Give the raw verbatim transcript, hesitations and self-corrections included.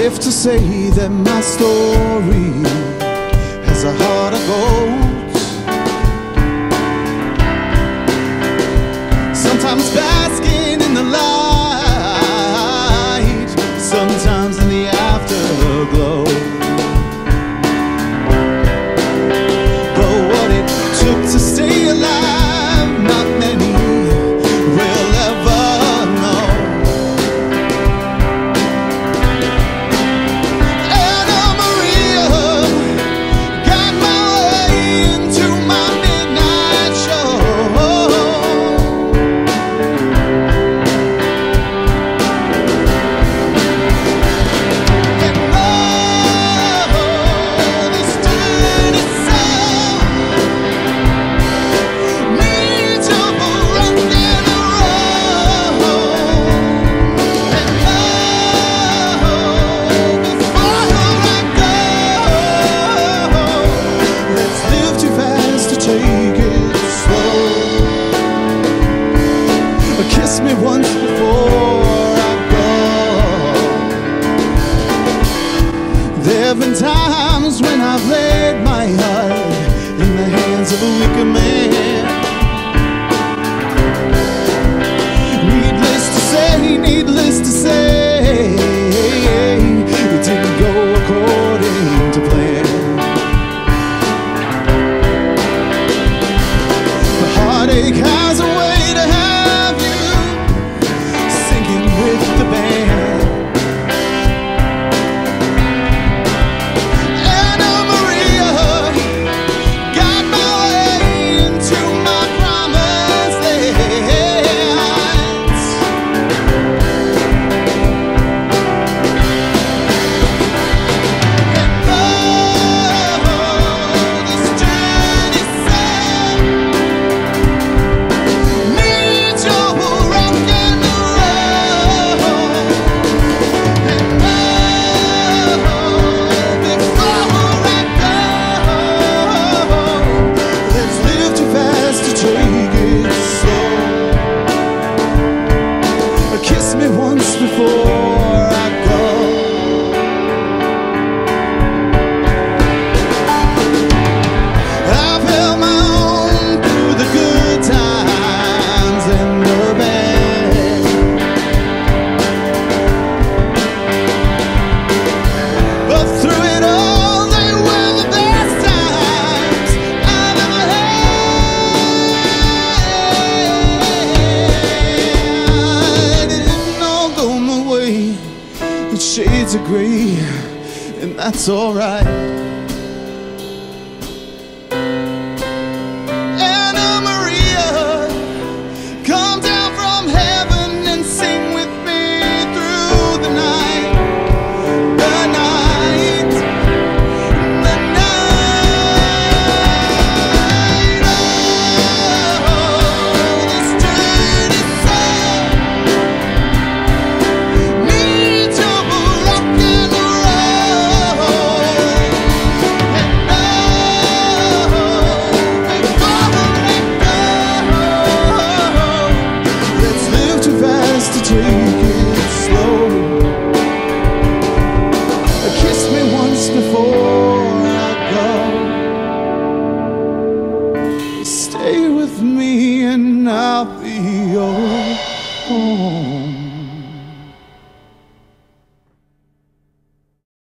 safe to say that my story has a heart of gold. Sometimes basking in the light, sometimes in the afterglow. But what it took to stay alive, not many will ever know. Anna Maria got my way into my midnight show. And oh, this dirty soul needs your rock and roll. And oh, before I go, let's live too fast to take it slow. Kiss me once before I go. There've been times when I've laid my heart in the hands of a wicked man. Needless to say, needless to say, it didn't go according to plan. The heartache has a way to have you singing with the band. Anna Maria got my way into my promised lands. And oh, this journey sound needs your rock and roll. And oh, before I go, let's live too fast to take it slow. Kiss me once before I go. I've held my own through the good times and the bad. But through it all, they were the best times I've ever had. It didn't all go my way. It's shades of gray, and that's alright. Anna Maria, come down from heaven and sing with me through the night, the night, the night. Oh, this dirty soul needs your rock and roll. And oh, before I go, let's live too fast to take it slow. Kiss me once before I go. Stay with me and I'll be your home.